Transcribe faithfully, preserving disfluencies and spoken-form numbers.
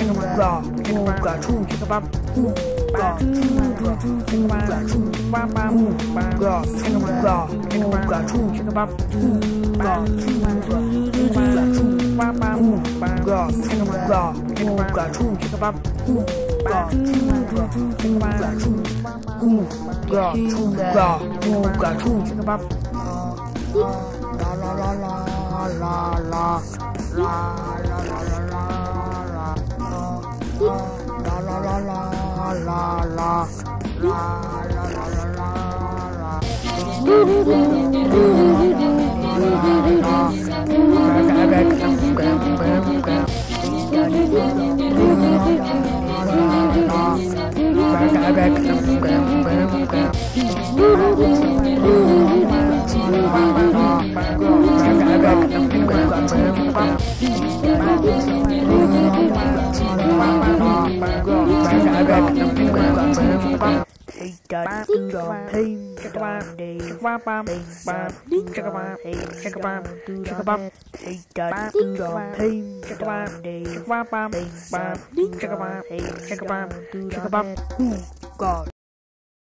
ooga, ooga, choo, chicka bum, ooga, ooga, ooga, choo, bum bum, ooga, ooga, ooga, choo, chicka bum, ooga, ooga, ooga, choo, bum bum, ooga, ooga, ooga, choo, chicka bum, ooga, ooga, ooga, choo, ooga, ooga, ooga, choo, chicka bum. La la la la la la la la la la la la la la la la la Hey, da do da hey, da day, bam bam, bam, chicka bam, hey, chicka bam, chicka bam, hey, da do da hey, da day, bam bam, bam, chicka bam, hey, chicka bam, chicka bam, ooh, God.